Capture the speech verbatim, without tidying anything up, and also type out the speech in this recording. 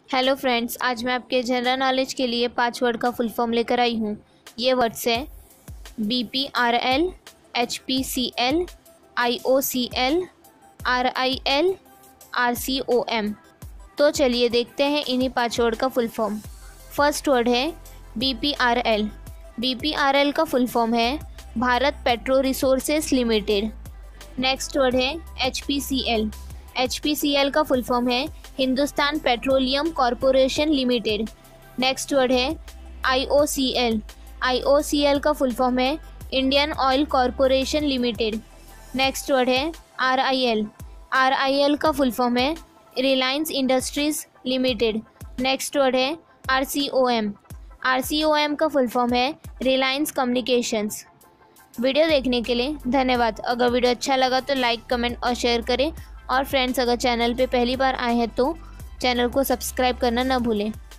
Hello friends, आज मैं आपके जनरल नॉलेज के लिए पांच वर्ड का फुल फॉर्म लेकर आई हूँ। ये वर्ड्स है B P R L, H P C L, I O C L, R I L, R C O M. तो चलिए देखते हैं इन्हीं पांच वर्ड का फुल फॉर्म। फर्स्ट वर्ड है B P R L. B P R L का फुल फॉर्म है Bharat Petro Resources Limited. Next word है H P C L. H P C L का फुल फॉर्म है Hindustan Petroleum corporation Limited. Next word है I O C L. I O C L का full form है Indian Oil Corporation Limited. Next word है R I L. R I L का full form है Reliance Industries Limited. Next word है R C O M. R C O M का full form है Reliance communications. Video देखने के लिए धन्यवाद। अगर वीडियो अच्छा लगा तो लाइक, कमेंट और शेयर करें। और फ्रेंड्स, अगर चैनल पे पहली बार आए हैं तो चैनल को सब्सक्राइब करना ना भूलें।